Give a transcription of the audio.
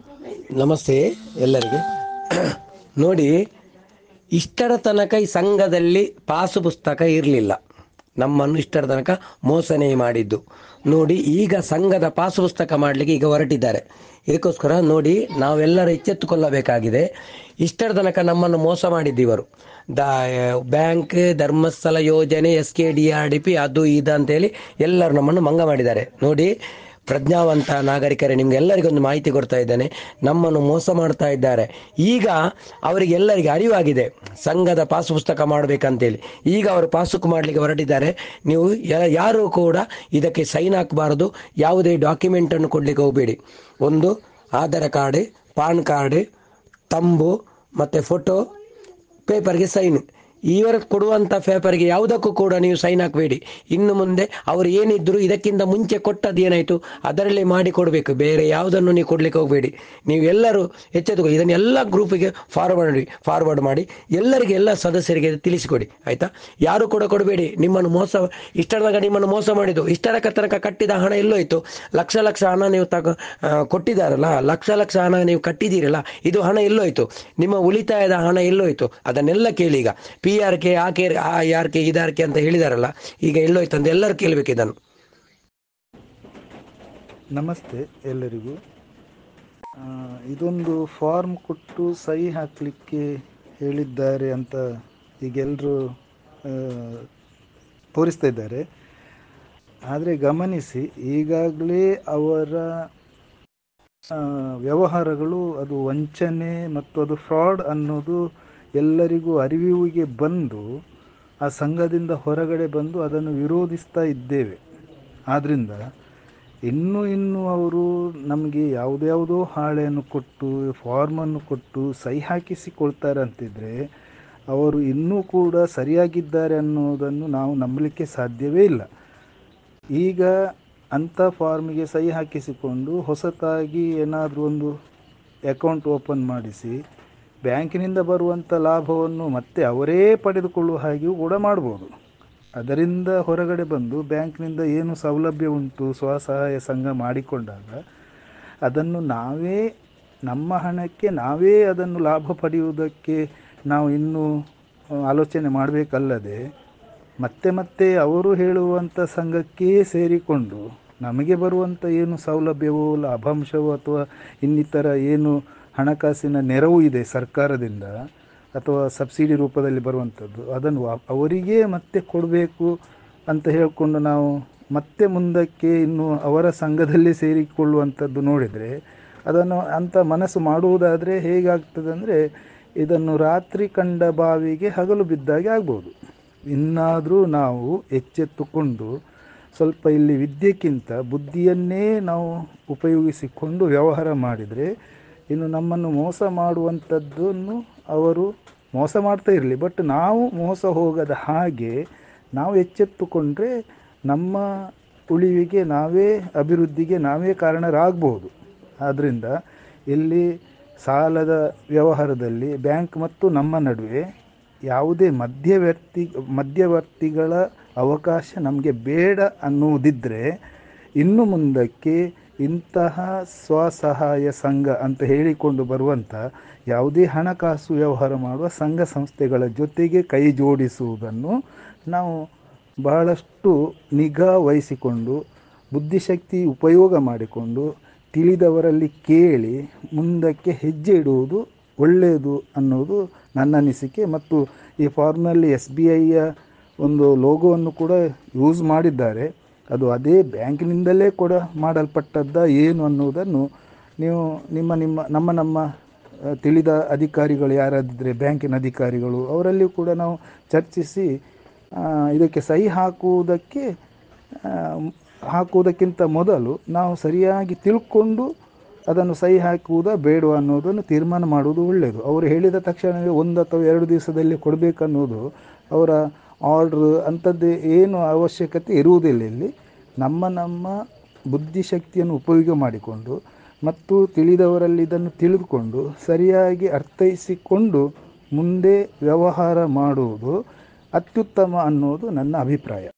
ನಮಸ್ತೆ ಎಲ್ಲರಿಗೆ. ನೋಡಿ, ಇಷ್ಟರ ತನಕ ಈ ಸಂಘದಲ್ಲಿ ಪಾಸು ಪುಸ್ತಕ ಇರಲಿಲ್ಲ. ನಮ್ಮನ್ನು ಇಷ್ಟರ ತನಕ ಮೋಸನೆ ಮಾಡಿದ್ದು ನೋಡಿ. ಈಗ ಸಂಘದ ಪಾಸು ಪುಸ್ತಕ ಮಾಡಲಿಕ್ಕೆ ಈಗ ಹೊರಟಿದ್ದಾರೆ. ಇದಕ್ಕೋಸ್ಕರ ನೋಡಿ, ನಾವೆಲ್ಲರೂ ಎಚ್ಚೆತ್ತುಕೊಳ್ಳಬೇಕಾಗಿದೆ. ಇಷ್ಟರ ತನಕ ನಮ್ಮನ್ನು ಮೋಸ ಮಾಡಿದ್ದಿವರು. ದ ಬ್ಯಾಂಕ್, ಧರ್ಮಸ್ಥಳ ಯೋಜನೆ, SKDRDP, ಅದು ಇದು ಅಂತೇಳಿ ಎಲ್ಲರೂ ನಮ್ಮನ್ನು ಮಂಗ ಮಾಡಿದ್ದಾರೆ ನೋಡಿ. ಪ್ರಜ್ಞಾವಂತ ನಾಗರಿಕರೇ, ನಿಮ್ಗೆಲ್ಲರಿಗೊಂದು ಮಾಹಿತಿ ಕೊಡ್ತಾ ಇದ್ದೇನೆ. ನಮ್ಮನ್ನು ಮೋಸ ಮಾಡ್ತಾ ಇದ್ದಾರೆ. ಈಗ ಅವರಿಗೆಲ್ಲರಿಗೆ ಅರಿವಾಗಿದೆ ಸಂಘದ ಪಾಸು ಪುಸ್ತಕ ಮಾಡಬೇಕಂತೇಳಿ. ಈಗ ಅವರು ಪಾಸುಕ್ ಮಾಡಲಿಕ್ಕೆ ಹೊರಟಿದ್ದಾರೆ. ನೀವು ಯಾರು ಕೂಡ ಇದಕ್ಕೆ ಸೈನ್ ಹಾಕಬಾರದು. ಯಾವುದೇ ಡಾಕ್ಯುಮೆಂಟನ್ನು ಕೊಡಲಿಕ್ಕೆ ಹೋಗಬೇಡಿ. ಒಂದು ಆಧಾರ್ ಕಾರ್ಡ್, ಪಾನ್ ಕಾರ್ಡ್, ತಂಬು ಮತ್ತು ಫೋಟೋ, ಪೇಪರ್ಗೆ ಸೈನ್. ಇವರು ಕೊಡುವಂಥ ಪೇಪರ್ಗೆ ಯಾವುದಕ್ಕೂ ಕೂಡ ನೀವು ಸೈನ್ ಹಾಕಬೇಡಿ. ಇನ್ನು ಮುಂದೆ ಅವರು ಏನಿದ್ರು ಇದಕ್ಕಿಂತ ಮುಂಚೆ ಕೊಟ್ಟದ್ದು ಏನಾಯಿತು ಅದರಲ್ಲೇ ಮಾಡಿ ಕೊಡಬೇಕು. ಬೇರೆ ಯಾವುದನ್ನು ನೀವು ಕೊಡಲಿಕ್ಕೆ ಹೋಗಬೇಡಿ. ನೀವು ಎಲ್ಲರೂ ಎಚ್ಚೆತ್ತುಕೊಳ್ಳಿ. ಇದನ್ನೆಲ್ಲ ಗ್ರೂಪಿಗೆ ಫಾರ್ವರ್ಡ್ ಮಾಡಿ ಎಲ್ಲರಿಗೆ, ಎಲ್ಲ ಸದಸ್ಯರಿಗೆ ತಿಳಿಸಿಕೊಡಿ, ಆಯಿತಾ? ಯಾರು ಕೂಡ ಕೊಡಬೇಡಿ. ನಿಮ್ಮನ್ನು ನಿಮ್ಮನ್ನು ಮೋಸ ಮಾಡಿದ್ದು. ಇಷ್ಟರ ತನಕ ಕಟ್ಟಿದ ಹಣ ಎಲ್ಲೋಯ್ತು? ಲಕ್ಷ ಹಣ ನೀವು ಕೊಟ್ಟಿದ್ದಾರಲ್ಲ, ಲಕ್ಷ ಹಣ ನೀವು ಕಟ್ಟಿದ್ದೀರಲ್ಲ, ಇದು ಹಣ ಎಲ್ಲೋಯ್ತು? ನಿಮ್ಮ ಉಳಿತಾಯದ ಹಣ ಎಲ್ಲೋಯ್ತು? ಅದನ್ನೆಲ್ಲ ಕೇಳಿ. ಈಗ PRK, ARK, IRK ಅಂತ ಹೇಳಿದಾರಲ್ಲ, ಈಗ ಎಲ್ಲೋಯ್ತು ಅಂತ ಎಲ್ಲರೂ ಕೇಳಬೇಕು ಇದನ್ನು. ನಮಸ್ತೆ ಎಲ್ಲರಿಗೂ. ಇದೊಂದು ಫಾರ್ಮ್ ಕೊಟ್ಟು ಸಹಿ ಹಾಕಲಿಕ್ಕೆ ಹೇಳಿದ್ದಾರೆ ಅಂತ ಈಗೆಲ್ಲರೂ ತೋರಿಸ್ತಾ ಇದ್ದಾರೆ. ಆದರೆ ಗಮನಿಸಿ, ಈಗಾಗಲೇ ಅವರ ವ್ಯವಹಾರಗಳು ಅದು ವಂಚನೆ ಮತ್ತು ಅದು ಫ್ರಾಡ್ ಅನ್ನೋದು ಎಲ್ಲರಿಗೂ ಅರಿವಿಗೆ ಬಂದು ಆ ಸಂಘದಿಂದ ಹೊರಗಡೆ ಬಂದು ಅದನ್ನು ವಿರೋಧಿಸ್ತಾ ಇದ್ದೇವೆ. ಆದ್ದರಿಂದ ಇನ್ನೂ ಅವರು ನಮಗೆ ಯಾವುದ್ಯಾವುದೋ ಹಾಳೆಯನ್ನು ಕೊಟ್ಟು, ಫಾರ್ಮನ್ನು ಕೊಟ್ಟು ಸಹಿ ಹಾಕಿಸಿಕೊಳ್ತಾರೆ ಅಂತಿದ್ರೆ ಅವರು ಇನ್ನೂ ಕೂಡ ಸರಿಯಾಗಿದ್ದಾರೆ ಅನ್ನೋದನ್ನು ನಾವು ನಂಬಲಿಕ್ಕೆ ಸಾಧ್ಯವೇ ಇಲ್ಲ. ಈಗ ಅಂಥ ಫಾರ್ಮಿಗೆ ಸಹಿ ಹಾಕಿಸಿಕೊಂಡು ಹೊಸತಾಗಿ ಏನಾದರೂ ಒಂದು ಅಕೌಂಟ್ ಓಪನ್ ಮಾಡಿಸಿ ಬ್ಯಾಂಕಿನಿಂದ ಬರುವಂಥ ಲಾಭವನ್ನು ಮತ್ತೆ ಅವರೇ ಪಡೆದುಕೊಳ್ಳುವ ಹಾಗೆಯೂ ಕೂಡ ಮಾಡ್ಬೋದು. ಅದರಿಂದ ಹೊರಗಡೆ ಬಂದು ಬ್ಯಾಂಕ್ನಿಂದ ಏನು ಸೌಲಭ್ಯ ಉಂಟು ಸ್ವಸಹಾಯ ಸಂಘ ಮಾಡಿಕೊಂಡಾಗ ಅದನ್ನು ನಾವೇ, ನಮ್ಮ ಹಣಕ್ಕೆ ನಾವೇ ಅದನ್ನು ಲಾಭ ಪಡೆಯುವುದಕ್ಕೆ ನಾವು ಇನ್ನೂ ಆಲೋಚನೆ ಮಾಡಬೇಕಲ್ಲದೆ ಮತ್ತೆ ಅವರು ಹೇಳುವಂಥ ಸಂಘಕ್ಕೆ ಸೇರಿಕೊಂಡು ನಮಗೆ ಬರುವಂಥ ಏನು ಸೌಲಭ್ಯವೋ, ಲಾಭಾಂಶವೋ ಅಥವಾ ಇನ್ನಿತರ ಏನು ಹಣಕಾಸಿನ ನೆರವು ಇದೆ ಸರ್ಕಾರದಿಂದ ಅಥವಾ ಸಬ್ಸಿಡಿ ರೂಪದಲ್ಲಿ ಬರುವಂಥದ್ದು, ಅದನ್ನು ಅವರಿಗೆ ಮತ್ತೆ ಕೊಡಬೇಕು ಅಂತ ಹೇಳಿಕೊಂಡು ನಾವು ಮತ್ತೆ ಮುಂದಕ್ಕೆ ಇನ್ನು ಅವರ ಸಂಘದಲ್ಲಿ ಸೇರಿಕೊಳ್ಳುವಂಥದ್ದು ನೋಡಿದರೆ, ಅದನ್ನು ಅಂಥ ಮನಸ್ಸು ಮಾಡುವುದಾದರೆ ಹೇಗಾಗ್ತದೆ ಅಂದರೆ, ಇದನ್ನು ರಾತ್ರಿ ಕಂಡ ಬಾವಿಗೆ ಹಗಲು ಬಿದ್ದಾಗೆ ಆಗ್ಬೋದು. ಇನ್ನಾದರೂ ನಾವು ಎಚ್ಚೆತ್ತುಕೊಂಡು ಸ್ವಲ್ಪ ಇಲ್ಲಿ ವಿದ್ಯೆಕ್ಕಿಂತ ಬುದ್ಧಿಯನ್ನೇ ನಾವು ಉಪಯೋಗಿಸಿಕೊಂಡು ವ್ಯವಹಾರ ಮಾಡಿದರೆ, ಇನ್ನು ನಮ್ಮನ್ನು ಮೋಸ ಮಾಡುವಂಥದ್ದನ್ನು ಅವರು ಮೋಸ ಮಾಡ್ತಾ ಇರಲಿ, ಬಟ್ ನಾವು ಮೋಸ ಹೋಗದ ಹಾಗೆ ನಾವು ಎಚ್ಚೆತ್ತುಕೊಂಡ್ರೆ ನಮ್ಮ ಉಳಿವಿಗೆ ನಾವೇ, ಅಭಿವೃದ್ಧಿಗೆ ನಾವೇ ಕಾರಣರಾಗಬಹುದು. ಆದ್ದರಿಂದ ಇಲ್ಲಿ ಸಾಲದ ವ್ಯವಹಾರದಲ್ಲಿ ಬ್ಯಾಂಕ್ ಮತ್ತು ನಮ್ಮ ನಡುವೆ ಯಾವುದೇ ಮಧ್ಯವರ್ತಿಗಳ ಅವಕಾಶ ನಮಗೆ ಬೇಡ ಅನ್ನುವುದಿದ್ದರೆ, ಇನ್ನು ಮುಂದಕ್ಕೆ ಇಂತಹ ಸ್ವಸಹಾಯ ಸಂಘ ಅಂತ ಹೇಳಿಕೊಂಡು ಬರುವಂಥ ಯಾವುದೇ ಹಣಕಾಸು ವ್ಯವಹಾರ ಮಾಡುವ ಸಂಘ ಸಂಸ್ಥೆಗಳ ಜೊತೆಗೆ ಕೈ ಜೋಡಿಸುವುದನ್ನು ನಾವು ಬಹಳಷ್ಟು ನಿಗಾ ವಹಿಸಿಕೊಂಡು, ಬುದ್ಧಿಶಕ್ತಿ ಉಪಯೋಗ ಮಾಡಿಕೊಂಡು, ತಿಳಿದವರಲ್ಲಿ ಕೇಳಿ ಮುಂದಕ್ಕೆ ಹೆಜ್ಜೆ ಇಡುವುದು ಒಳ್ಳೆಯದು ಅನ್ನೋದು ನನ್ನ ಅನಿಸಿಕೆ. ಮತ್ತು ಈ ಫಾರ್ಮ್ನಲ್ಲಿ SBIಯ ಒಂದು ಲೋಗೋವನ್ನು ಕೂಡ ಯೂಸ್ ಮಾಡಿದ್ದಾರೆ. ಅದು ಅದೇ ಬ್ಯಾಂಕಿನಿಂದಲೇ ಕೂಡ ಮಾಡಲ್ಪಟ್ಟದ್ದ ಏನು ಅನ್ನೋದನ್ನು ನೀವು ನಮ್ಮ ತಿಳಿದ ಅಧಿಕಾರಿಗಳು ಯಾರಾದಿದ್ದರೆ, ಬ್ಯಾಂಕಿನ ಅಧಿಕಾರಿಗಳು, ಅವರಲ್ಲಿ ಕೂಡ ನಾವು ಚರ್ಚಿಸಿ ಇದಕ್ಕೆ ಸಹಿ ಹಾಕುವುದಕ್ಕಿಂತ ಮೊದಲು ನಾವು ಸರಿಯಾಗಿ ತಿಳ್ಕೊಂಡು ಅದನ್ನು ಸಹಿ ಹಾಕುವುದಾ ಬೇಡವಾ ಅನ್ನೋದನ್ನು ತೀರ್ಮಾನ ಮಾಡುವುದು ಒಳ್ಳೆಯದು. ಅವರು ಹೇಳಿದ ತಕ್ಷಣವೇ 1 ಅಥವಾ 2 ದಿವಸದಲ್ಲಿ ಕೊಡಬೇಕನ್ನೋದು ಅವರ ಆರ್ಡ್ರ್ ಅಂಥದ್ದು ಏನು ಅವಶ್ಯಕತೆ ಇರುವುದಿಲ್ಲ. ಇಲ್ಲಿ ನಮ್ಮ ಬುದ್ಧಿಶಕ್ತಿಯನ್ನು ಉಪಯೋಗ ಮಾಡಿಕೊಂಡು ಮತ್ತು ತಿಳಿದವರಲ್ಲಿ ಇದನ್ನು ತಿಳಿದುಕೊಂಡು ಸರಿಯಾಗಿ ಅರ್ಥೈಸಿಕೊಂಡು ಮುಂದೆ ವ್ಯವಹಾರ ಮಾಡುವುದು ಅತ್ಯುತ್ತಮ ಅನ್ನೋದು ನನ್ನ ಅಭಿಪ್ರಾಯ.